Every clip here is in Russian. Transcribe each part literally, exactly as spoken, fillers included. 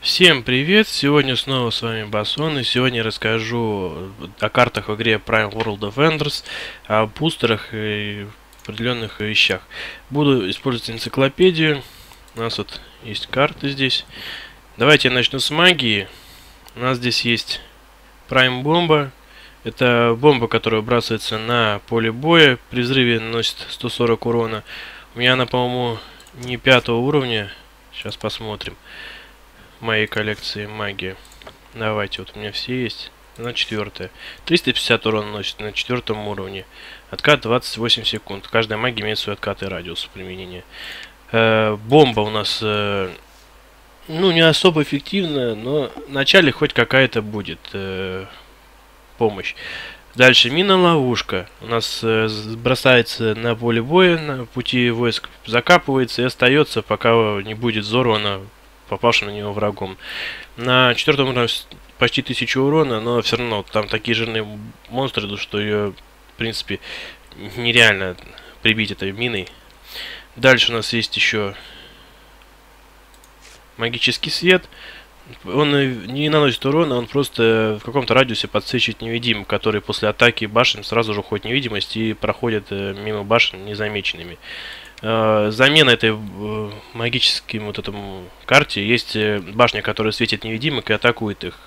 Всем привет! Сегодня снова с вами Басон, и сегодня расскажу о картах в игре Prime World of Enders, о бустерах и определенных вещах. Буду использовать энциклопедию. У нас вот есть карты здесь. Давайте я начну с магии. У нас здесь есть Prime бомба. Это бомба, которая выбрасывается на поле боя. При взрыве наносит сто сорок урона. У меня она, по-моему, не пятого уровня. Сейчас посмотрим. Моей коллекции магии. Давайте, вот у меня все есть. На четвертое. триста пятьдесят урона носит на четвертом уровне. Откат двадцать восемь секунд. Каждая магия имеет свой откат и радиус применения. Э, бомба у нас, э, ну, не особо эффективная, но в начале хоть какая-то будет э, помощь. Дальше мина-ловушка. У нас э, бросается на поле боя, на пути войск, закапывается и остается, пока не будет взорвана попавшим на него врагом. На четвертом уровне почти тысячу урона, но все равно там такие жирные монстры, что ее, в принципе, нереально прибить этой миной. Дальше у нас есть еще магический свет. Он не наносит урона, он просто в каком-то радиусе подсвечивает невидимым, который после атаки башен сразу же уходит в невидимость и проходит мимо башен незамеченными. Замена этой магическим вот этому карте. Есть башня, которая светит невидимок и атакует их.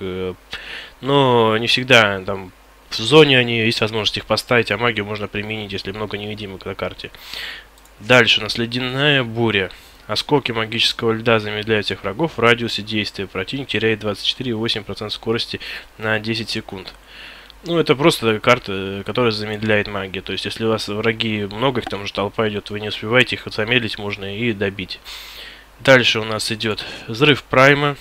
Но не всегда там в зоне они есть возможность их поставить, а магию можно применить, если много невидимок на карте. Дальше у нас ледяная буря. Осколки магического льда замедляют всех врагов в радиусе действия. Противник теряет двадцать четыре и восемь десятых процента скорости на десять секунд. Ну, это просто карта, которая замедляет магию. То есть, если у вас враги много, их там же толпа идет, вы не успеваете, их замедлить можно и добить. Дальше у нас идет взрыв прайма.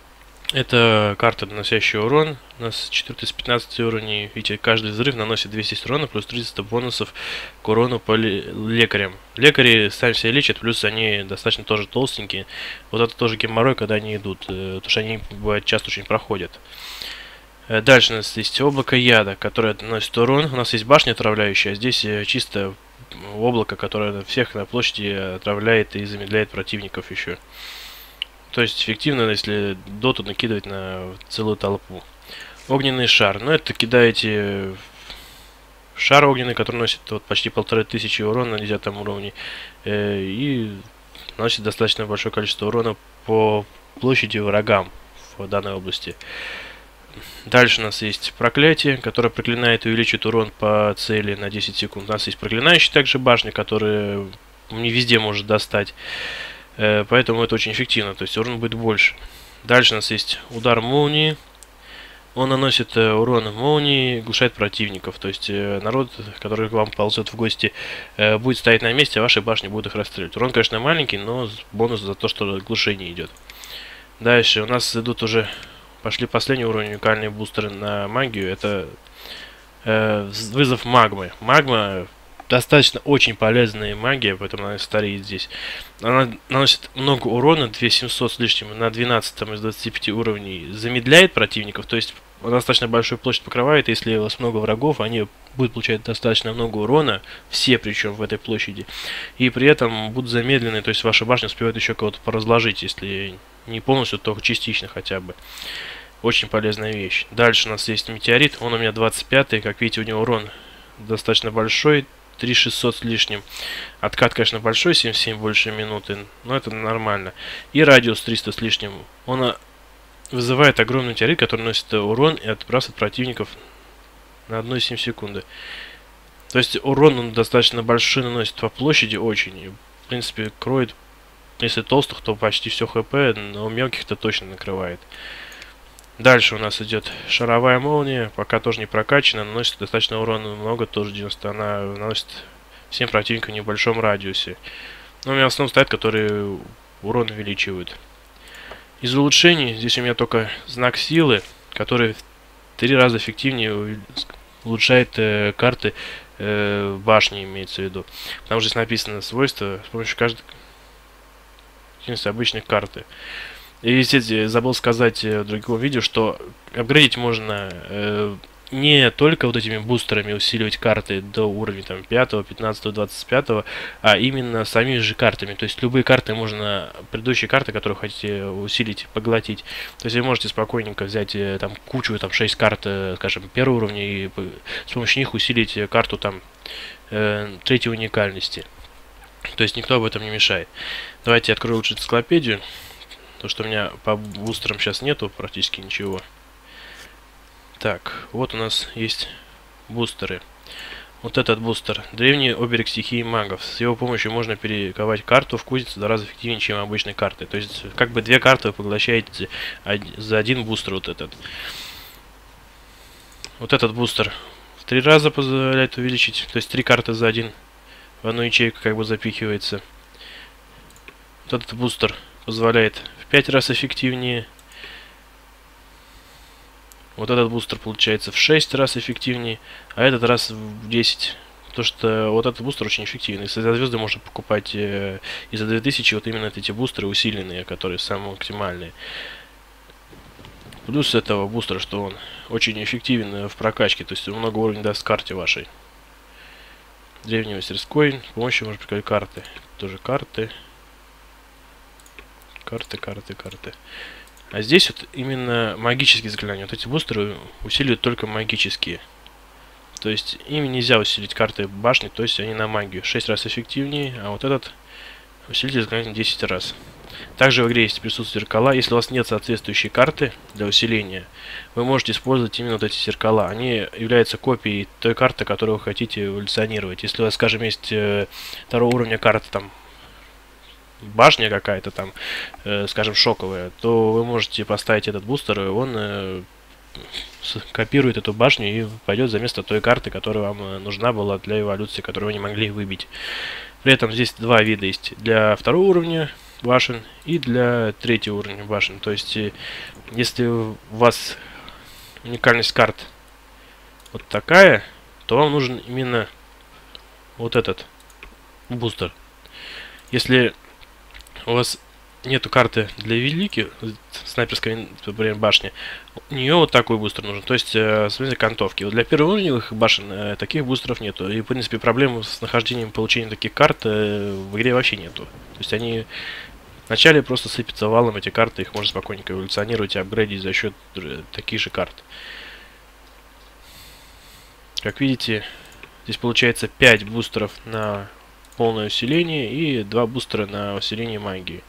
Это карта, наносящая урон. У нас четыре из пятнадцати уровней. Видите, каждый взрыв наносит двести урона, плюс триста бонусов к урону по лекарям. Лекари сами себя лечат, плюс они достаточно тоже толстенькие. Вот это тоже геморрой, когда они идут, потому что они, бывает, часто очень проходят. Дальше у нас есть облако яда, которое наносит урон. У нас есть башня отравляющая, а здесь чисто облако, которое всех на площади отравляет и замедляет противников еще. То есть эффективно, если доту накидывать на целую толпу. Огненный шар. Ну, это кидаете шар огненный, который носит вот почти полторы тысячи урона на десятом уровне. Э, и наносит достаточно большое количество урона по площади врагам в данной области. Дальше у нас есть проклятие, которое проклинает и увеличивает урон по цели на десять секунд. У нас есть проклинающая также башня, которая не везде может достать. Э, поэтому это очень эффективно, то есть урон будет больше. Дальше у нас есть удар молнии. Он наносит э, урон молнии, глушает противников. То есть э, народ, который к вам ползет в гости, э, будет стоять на месте, а ваши башни будут их расстреливать. Урон, конечно, маленький, но бонус за то, что глушение идет. Дальше у нас идут уже... Пошли последний уровень, уникальные бустеры на магию. Это э, вызов магмы. Магма достаточно очень полезная магия, поэтому она стоит здесь. Она наносит много урона, две тысячи семьсот с лишним, на двенадцатом из двадцати пяти уровней. Замедляет противников, то есть она достаточно большую площадь покрывает. Если у вас много врагов, они будут получать достаточно много урона, все причем в этой площади. И при этом будут замедлены, то есть ваша башня успевает еще кого-то поразложить, если не полностью, то частично хотя бы. Очень полезная вещь. Дальше у нас есть метеорит. Он у меня двадцать пятый. Как видите, у него урон достаточно большой. три тысячи шестьсот с лишним. Откат, конечно, большой. семьдесят семь больше минуты. Но это нормально. И радиус триста с лишним. Он вызывает огромный метеорит, который носит урон и отбрасывает противников на одну целую семь десятых секунды. То есть урон он достаточно большой наносит по площади очень. И, в принципе, кроет. Если толстых, то почти все хп, но мелких-то точно накрывает. Дальше у нас идет шаровая молния, пока тоже не прокачана, наносит достаточно урона много, тоже девяносто, она наносит всем противникам в небольшом радиусе. Но у меня в основном стоят, которые урон увеличивают. Из улучшений здесь у меня только знак силы, который в три раза эффективнее улучшает э, карты э, башни, имеется в виду. Потому что здесь написано свойства с помощью каждой обычной карты. И, естественно, забыл сказать в другом видео, что апгрейдить можно э, не только вот этими бустерами усиливать карты до уровня там пятого, пятнадцатого, двадцать пятого, а именно самими же картами. То есть любые карты можно, предыдущие карты, которые хотите усилить, поглотить. То есть вы можете спокойненько взять э, там кучу, там шесть карт, э, скажем, первого уровня, и по- с помощью них усилить э, карту там э, третьей уникальности. То есть никто об этом не мешает. Давайте я открою лучше энциклопедию. То, что у меня по бустерам сейчас нету практически ничего. Так, вот у нас есть бустеры. Вот этот бустер. Древний оберег стихии магов. С его помощью можно перековать карту в кузницу в два раза эффективнее, чем обычной карты. То есть, как бы две карты вы поглощаете за один бустер вот этот. Вот этот бустер в три раза позволяет увеличить. То есть, три карты за один в одну ячейку как бы запихивается. Вот этот бустер позволяет в пять раз эффективнее. Вот этот бустер получается в шесть раз эффективнее, а этот раз в десять. Потому что вот этот бустер очень эффективный. За звезды можно покупать э, и за две тысячи вот именно эти бустеры усиленные, которые самые оптимальные. Плюс этого бустера, что он очень эффективен в прокачке, то есть много уровней даст карте вашей. Древний мастерской, с помощью можно прикольать карты. Тоже карты. Карты, карты, карты. А здесь вот именно магические заклинания. Вот эти бустеры усиливают только магические. То есть ими нельзя усилить карты башни, то есть они на магию. шесть раз эффективнее, а вот этот усилитель заклинания десять раз. Также в игре есть присутствуют зеркала. Если у вас нет соответствующей карты для усиления, вы можете использовать именно вот эти зеркала. Они являются копией той карты, которую вы хотите эволюционировать. Если у вас, скажем, есть э, второго уровня карта, там, башня какая-то там, э, скажем, шоковая, то вы можете поставить этот бустер, и он э, копирует эту башню и пойдет за место той карты, которая вам э, нужна была для эволюции, которую вы не могли выбить. При этом здесь два вида есть: для второго уровня башен и для третьего уровня башен. То есть, э, если у вас уникальность карт вот такая, то вам нужен именно вот этот бустер. Если у вас нету карты для великих, снайперской, например, башни, у нее вот такой бустер нужен. То есть, э, в смысле кантовки. Вот для первоуровневых башен э, таких бустеров нету. И, в принципе, проблем с нахождением, получением таких карт э, в игре вообще нету. То есть, они вначале просто сыпятся валом, эти карты, их можно спокойненько эволюционировать и апгрейдить за счет э, таких же карт. Как видите, здесь получается пять бустеров на полное усиление и два бустера на усиление магии.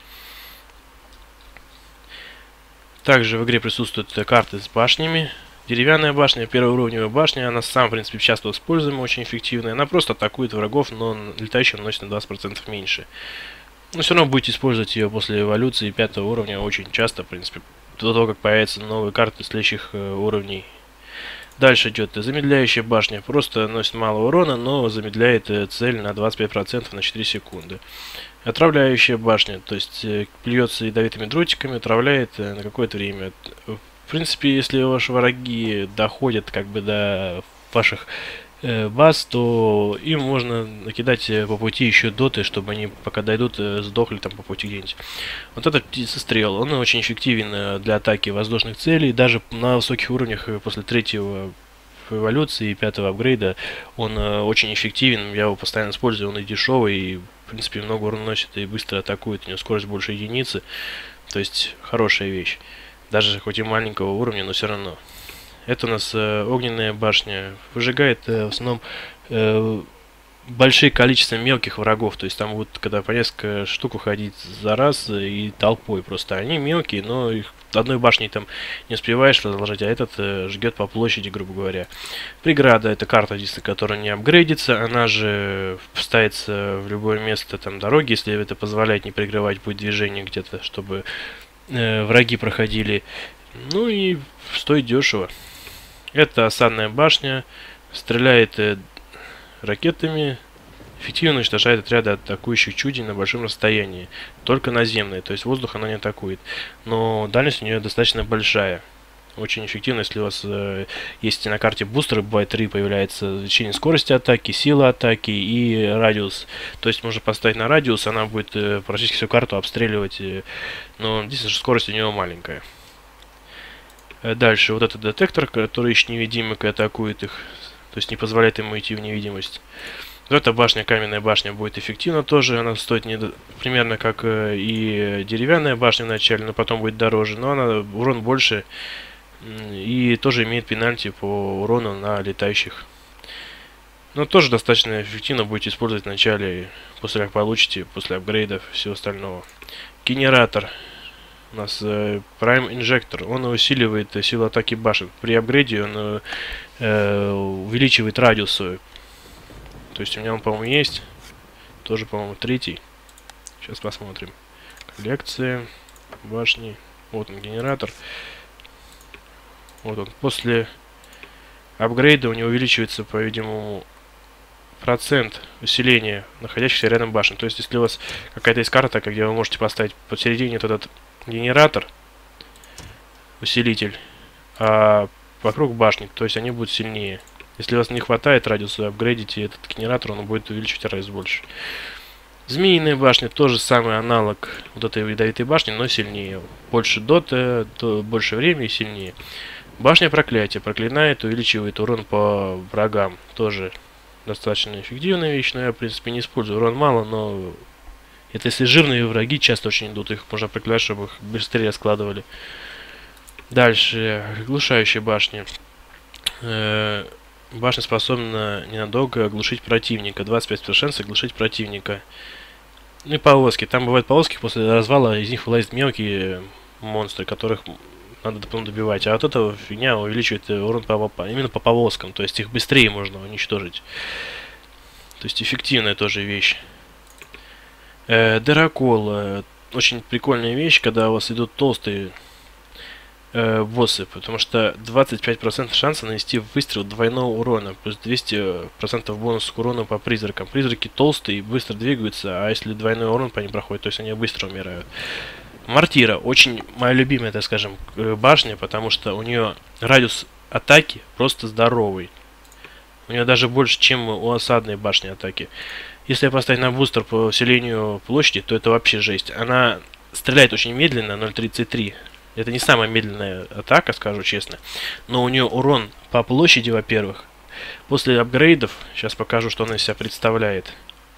Также в игре присутствуют карты с башнями. Деревянная башня, первоуровневая башня, она сама, в принципе, часто используемая, очень эффективная. Она просто атакует врагов, но летающим наносит на двадцать процентов меньше. Но все равно будете использовать ее после эволюции пятого уровня очень часто, в принципе, до того, как появятся новые карты следующих э, уровней. Дальше идет замедляющая башня. Просто наносит мало урона, но замедляет э, цель на двадцать пять процентов на четыре секунды. Отравляющая башня, то есть э, плюется ядовитыми дротиками, отравляет э, на какое-то время. В принципе, если ваши враги доходят как бы до ваших э, баз, то им можно накидать э, по пути еще доты, чтобы они пока дойдут, э, сдохли там по пути где-нибудь. Вот этот птицестрел, он очень эффективен э, для атаки воздушных целей. Даже на высоких уровнях э, после третьего эволюции и пятого апгрейда он э, очень эффективен. Я его постоянно использую, он и дешевый, и в принципе много урона носит и быстро атакует. У него скорость больше единицы. То есть хорошая вещь. Даже хоть и маленького уровня, но все равно. Это у нас э, огненная башня. Выжигает э, в основном э, большие количество мелких врагов. То есть там вот когда по несколько штук уходить за раз э, и толпой просто. Они мелкие, но их одной башней там не успеваешь разложить, а этот э, жгет по площади, грубо говоря. Преграда — это карта, которая не апгрейдится. Она же вставится в любое место там дороги, если это позволяет не прикрывать путь движения где-то, чтобы э, враги проходили. Ну и стоит дешево. Это осадная башня. Стреляет э, ракетами. Эффективно уничтожает отряды атакующих чудей на большом расстоянии. Только наземные, то есть воздух она не атакует. Но дальность у нее достаточно большая. Очень эффективно, если у вас э, есть на карте бустеры, бывает три, появляется увеличение скорости атаки, сила атаки и радиус. То есть можно поставить на радиус, она будет э, практически всю карту обстреливать. Э, но здесь же скорость у нее маленькая. Дальше вот этот детектор, который ищет невидимок и атакует их, то есть не позволяет ему идти в невидимость. Вот эта башня, каменная башня, будет эффективна тоже, она стоит не, примерно как и деревянная башня вначале, но потом будет дороже, но она урон больше и тоже имеет пенальти по урону на летающих. Но тоже достаточно эффективно будете использовать в начале, после как получите, после апгрейдов и всего остального. Генератор. У нас э, Prime Injector. Он усиливает э, силу атаки башен. При апгрейде он э, увеличивает радиус свой. То есть у меня он, по-моему, есть. Тоже, по-моему, третий. Сейчас посмотрим. Коллекция. Башни. Вот он, генератор. Вот он. После апгрейда у него увеличивается, по-видимому, процент усиления находящихся рядом башен. То есть, если у вас какая-то есть карта, где вы можете поставить посередине вот этот генератор, усилитель, а вокруг башни, то есть они будут сильнее. Если у вас не хватает радиуса, апгрейдите этот генератор, он будет увеличивать радиус больше. Змеиная башня, тоже самый аналог вот этой ядовитой башни, но сильнее. Больше дота, то больше времени и сильнее. Башня проклятия. Проклинает, увеличивает урон по врагам. Тоже достаточно эффективная вещь, но я, в принципе, не использую. Урон мало, но это если жирные враги часто очень идут, их можно проклять, чтобы их быстрее складывали. Дальше. Оглушающая башня. Э-э- башня способна ненадолго оглушить противника. двадцать пять процентов шанс оглушить противника. Ну и полоски. Там бывают полоски, после развала из них вылазят мелкие монстры, которых надо потом добивать. А вот эта фигня увеличивает урон по, по, именно по полоскам. То есть их быстрее можно уничтожить. То есть эффективная тоже вещь. Э, Дырокол. Э, очень прикольная вещь, когда у вас идут толстые э, боссы. Потому что двадцать пять процентов шанса нанести выстрел двойного урона. Плюс двести процентов бонус к урону по призракам. Призраки толстые и быстро двигаются. А если двойной урон по ним проходит, то есть они быстро умирают. Мортира. Очень моя любимая, так скажем, башня, потому что у нее радиус атаки просто здоровый. У нее даже больше, чем у осадной башни атаки. Если я поставить на бустер по усилению площади, то это вообще жесть. Она стреляет очень медленно, ноль тридцать три. Это не самая медленная атака, скажу честно. Но у нее урон по площади, во-первых. После апгрейдов, сейчас покажу, что она из себя представляет.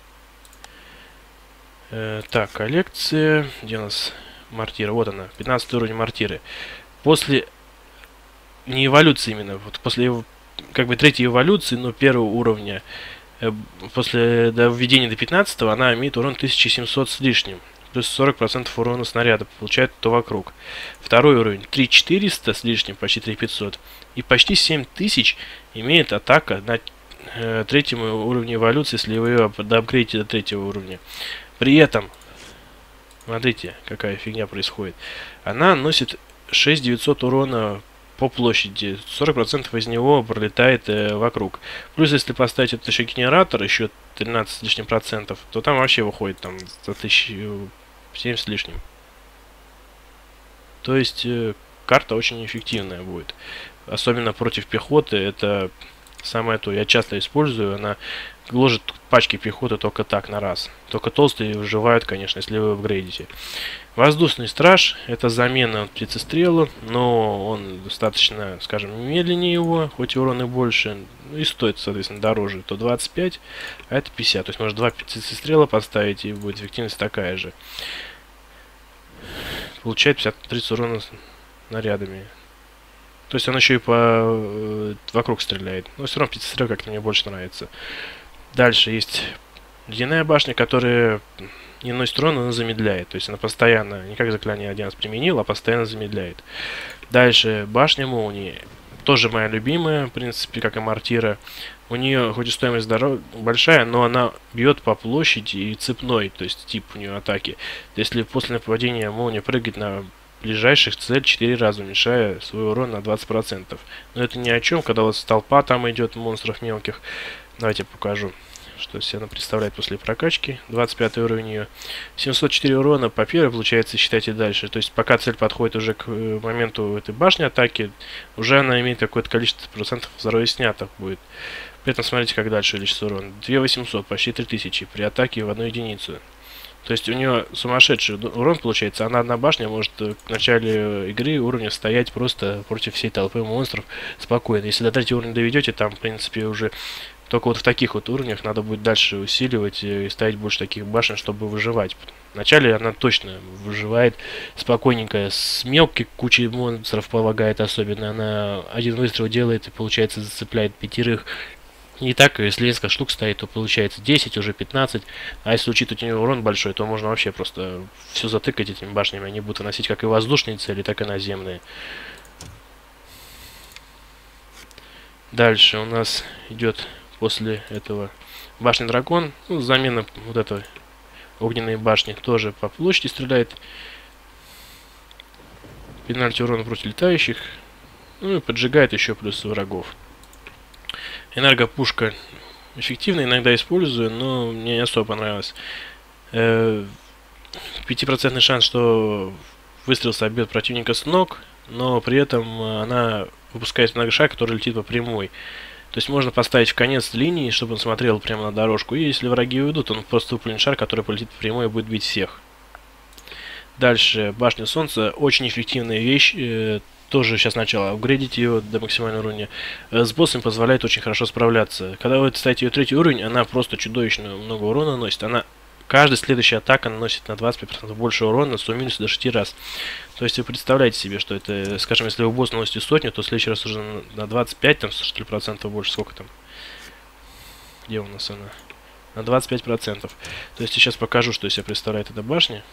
Э, так, коллекция. Где у нас мортира? Вот она, пятнадцатый уровень мортиры. После не эволюции именно, вот после как бы третьей эволюции, но первого уровня, э, после до введения до пятнадцатого она имеет урон тысяча семьсот с лишним. Плюс сорок процентов урона снаряда получает то вокруг. Второй уровень три тысячи четыреста с лишним, почти три тысячи пятьсот. И почти семь тысяч имеет атака на э, третьем уровне эволюции, если вы ее доапгрейдите до третьего уровня. При этом, смотрите, какая фигня происходит. Она носит шесть тысяч девятьсот урона по площади. сорок процентов из него пролетает э, вокруг. Плюс, если поставить этот еще генератор, еще тринадцать с лишним процентов, то там вообще выходит там за тысячу семь с лишним. То есть, э, карта очень эффективная будет. Особенно против пехоты. Это самое то. Я часто использую. Она гложет пачки пехоты только так, на раз. Только толстые выживают, конечно, если вы апгрейдите. Воздушный страж. Это замена птицестрелу. Но он достаточно, скажем, медленнее его. Хоть и урон и больше. И стоит, соответственно, дороже. То двадцать пять, а это пятьдесят. То есть можно два птицестрела поставить, и будет эффективность такая же. Получает пятьдесят тридцать урона снарядами. То есть он еще и по э, вокруг стреляет. Но все равно птицестрел как-то мне больше нравится. Дальше есть ледяная башня, которая не наносит урона, но замедляет. То есть она постоянно, не как заклинание один раз применил, а постоянно замедляет. Дальше башня молнии. Тоже моя любимая, в принципе, как и мортира. У нее хоть и стоимость дорог большая, но она бьет по площади и цепной, то есть тип у нее атаки. Если после нападения молния прыгает на ближайших цель четыре раза, уменьшая свой урон на двадцать процентов. Но это ни о чем, когда у вас толпа там идет монстров мелких. Давайте покажу, что из себя она представляет после прокачки. двадцать пятый уровень ее. семьсот четыре урона по первой, получается, считайте дальше. То есть пока цель подходит уже к моменту этой башни атаки, уже она имеет какое-то количество процентов здоровья снято будет. При этом смотрите, как дальше увеличится урон. две тысячи восемьсот, почти три тысячи при атаке в одну единицу. То есть у нее сумасшедший урон получается. Она одна башня может в начале игры уровня стоять просто против всей толпы монстров спокойно. Если до третьего уровня доведете, там в принципе уже только вот в таких вот уровнях надо будет дальше усиливать и ставить больше таких башен, чтобы выживать. Вначале она точно выживает спокойненько. С мелкой кучей монстров полагает особенно. Она один выстрел делает и получается зацепляет пятерых. И так, если несколько штук стоит, то получается десять, уже пятнадцать. А если учитывать у него урон большой, то можно вообще просто все затыкать этими башнями. Они будут выносить как и воздушные цели, так и наземные. Дальше у нас идет после этого башня дракон. Ну, замена вот этой огненной башни тоже по площади стреляет. Пенальти урона против летающих. Ну и поджигает еще плюс врагов. Энергопушка эффективно, иногда использую, но мне не особо понравилось. Пятипроцентный шанс, что выстрел собьет противника с ног, но при этом она выпускает многошаг, который летит по прямой. То есть можно поставить в конец линии, чтобы он смотрел прямо на дорожку, и если враги уйдут, он просто выплюнет шар, который полетит по прямой и будет бить всех. Дальше башня солнца, очень эффективная вещь. Тоже сейчас начало апгрейдить ее до максимального уровня. С боссом позволяет очень хорошо справляться. Когда вы ставите ее третий уровень, она просто чудовищно много урона наносит. Она каждая следующая атака наносит на двадцать пять процентов больше урона, суммируется до шести раз. То есть вы представляете себе, что это, скажем, если вы босс наносите сотню, то в следующий раз уже на двадцать пять там, что ли, процентов больше. Сколько там? Где у нас она? На двадцать пять процентов. То есть я сейчас покажу, что из себя представляет эта башня.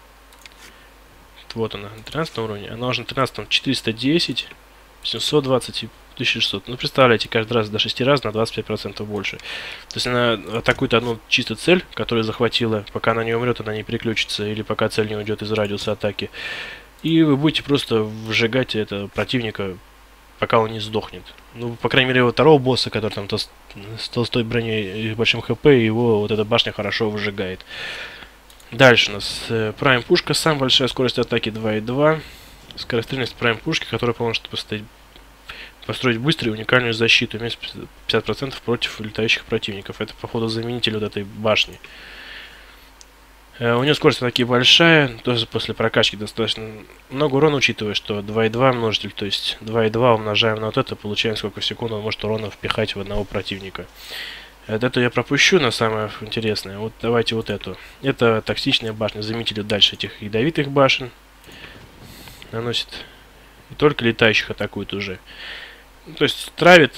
Вот она, на тринадцатом уровне. Она уже на тринадцатом четыреста десять, семьсот двадцать и тысяча шестьсот. Ну, представляете, каждый раз до шести раз на двадцать пять процентов больше. То есть она атакует одну чисто цель, которую захватила. Пока она не умрет, она не переключится. Или пока цель не уйдет из радиуса атаки. И вы будете просто выжигать этого противника, пока он не сдохнет. Ну, по крайней мере, вот второго босса, который там с толстой броней и большим хп, его вот эта башня хорошо выжигает. Дальше у нас э, Prime пушка, самая большая скорость атаки два и два. Скорострельность Prime пушки, которая поможет построить, построить быструю и уникальную защиту, имеет пятьдесят процентов против летающих противников. Это, походу, заменитель вот этой башни. Э, у нее скорость атаки большая, тоже после прокачки достаточно много урона, учитывая, что два и два множитель, то есть два и два умножаем на вот это, получаем сколько в секунду он может урона впихать в одного противника. Эту я пропущу на самое интересное. Вот давайте вот эту. Это токсичная башня. Заметили дальше этих ядовитых башен. Наносит. И только летающих атакует уже. То есть травит.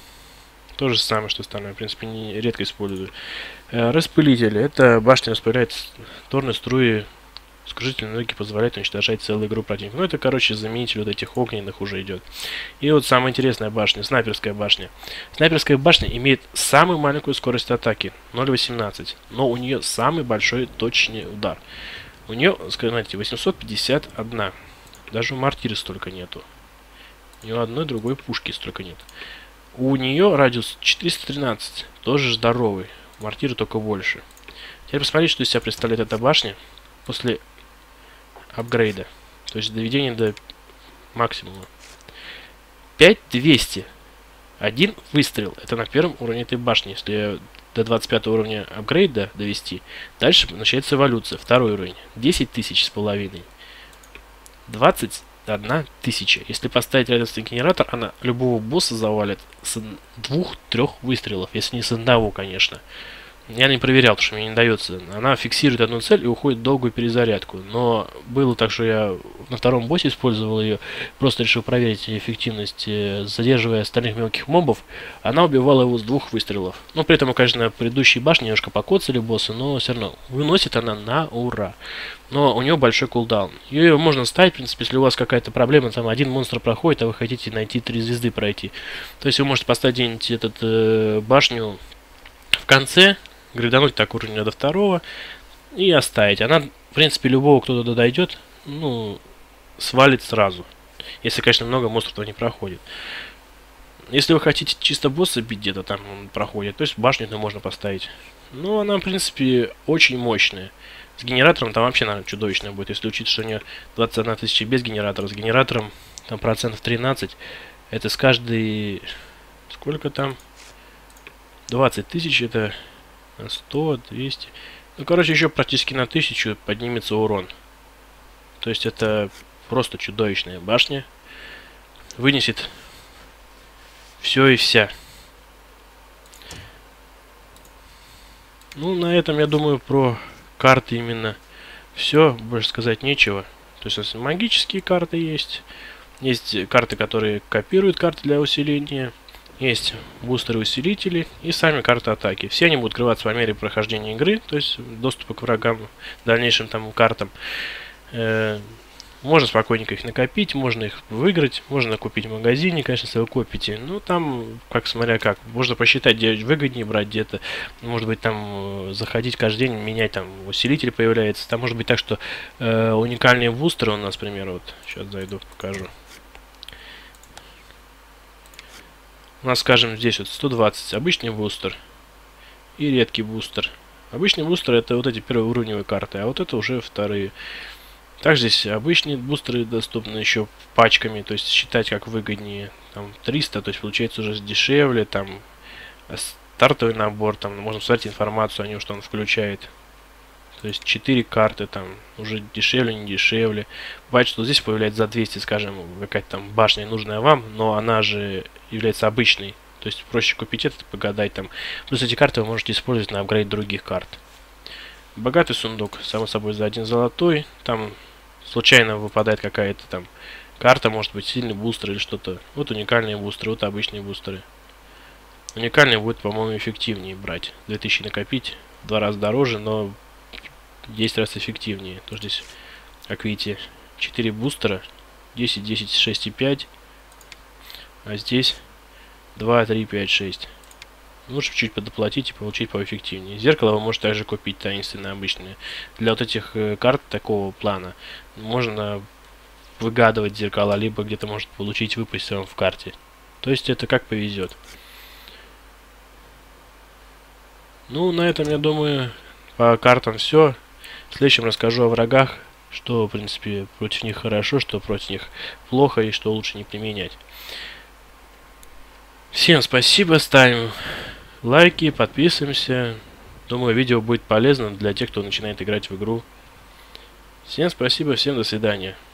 То же самое, что остальное. В принципе, не редко использую. Распылители. Это башня распыляет торные струи. Скружительные энергии позволяет уничтожать целую игру противника. Ну, это, короче, заменитель вот этих огненных уже идет. И вот самая интересная башня, снайперская башня. Снайперская башня имеет самую маленькую скорость атаки, ноль восемнадцать. Но у нее самый большой точный удар. У нее, скажите, восемьсот пятьдесят один. Даже у мортиры столько нету. У нее одной другой пушки столько нет. У нее радиус четыреста тринадцать. Тоже здоровый. У мортиры только больше. Теперь посмотрите, что из себя представляет эта башня после апгрейда, то есть доведение до максимума. пять двести. Один выстрел. Это на первом уровне этой башни. Если до двадцать пятого уровня апгрейда довести, дальше начинается эволюция. Второй уровень. десять тысяч с половиной. двадцать одна тысяча. Если поставить радиусный генератор, она любого босса завалит с двух-трех выстрелов. Если не с одного, конечно. Я не проверял, потому что мне не дается. Она фиксирует одну цель и уходит в долгую перезарядку. Но было так, что я на втором боссе использовал ее. Просто решил проверить эффективность, задерживая остальных мелких мобов. Она убивала его с двух выстрелов. Ну, при этом, конечно, предыдущие башни немножко покоцали босса, но все равно выносит она на ура. Но у нее большой кулдаун. Ее можно ставить, в принципе, если у вас какая-то проблема, там один монстр проходит, а вы хотите найти три звезды пройти. То есть вы можете поставить где-нибудь этот э, башню в конце, грейдануть так уровня до второго и оставить. Она, в принципе, любого, кто туда дойдет, ну, свалит сразу. Если, конечно, много монстров не проходит. Если вы хотите чисто босса бить, где-то там он проходит, то есть башню-то можно поставить. Но она, в принципе, очень мощная. С генератором там вообще, наверное, чудовищная будет. Если учить, что у нее двадцать одна тысяча без генератора. С генератором там процентов тринадцать. Это с каждой... Сколько там? двадцать тысяч это... сто, двести, Ну, короче, еще практически на тысячу поднимется урон. То есть это просто чудовищная башня. Вынесет все и вся. Ну, на этом, я думаю, про карты именно все. Больше сказать нечего. То есть магические карты есть. Есть карты, которые копируют карты для усиления. Есть бустеры-усилители и сами карты атаки. Все они будут открываться по мере прохождения игры, то есть доступа к врагам, дальнейшим там картам. Э, можно спокойненько их накопить, можно их выиграть, можно купить в магазине, конечно, если вы купите. Ну, там, как смотря как, можно посчитать, где выгоднее брать, где-то, может быть, там заходить каждый день, менять, там усилитель появляется. Там может быть так, что э, уникальные бустеры у нас, к примеру, вот, сейчас зайду, покажу. У нас, скажем, здесь вот сто двадцать обычный бустер и редкий бустер. Обычный бустер это вот эти первоуровневые карты, а вот это уже вторые. Также здесь обычные бустеры доступны еще пачками, то есть считать как выгоднее. Там триста, то есть получается уже дешевле, там стартовый набор, там можно посмотреть информацию о нем, что он включает. То есть четыре карты там уже дешевле, не дешевле. Бывает, что здесь появляется за двести, скажем, какая-то там башня нужная вам, но она же является обычной. То есть проще купить это, погадать там. Плюс эти карты вы можете использовать на апгрейд других карт. Богатый сундук, само собой, за один золотой. Там случайно выпадает какая-то там карта, может быть сильный бустер или что-то. Вот уникальные бустеры, вот обычные бустеры. Уникальные будет, по-моему, эффективнее брать. две тысячи накопить, в два раза дороже, но десять раз эффективнее. То здесь, как видите, четыре бустера, десять, десять, шесть и пять. А здесь два, три, пять, шесть. Лучше чуть подоплатить и получить поэффективнее. Зеркало вы можете также купить таинственное, обычное. Для вот этих э, карт такого плана можно выгадывать зеркала, либо где-то может получить выпасть вам в карте. То есть это как повезет. Ну, на этом, я думаю, по картам все. В следующем расскажу о врагах, что, в принципе, против них хорошо, что против них плохо и что лучше не применять. Всем спасибо, ставим лайки, подписываемся. Думаю, видео будет полезно для тех, кто начинает играть в игру. Всем спасибо, всем до свидания.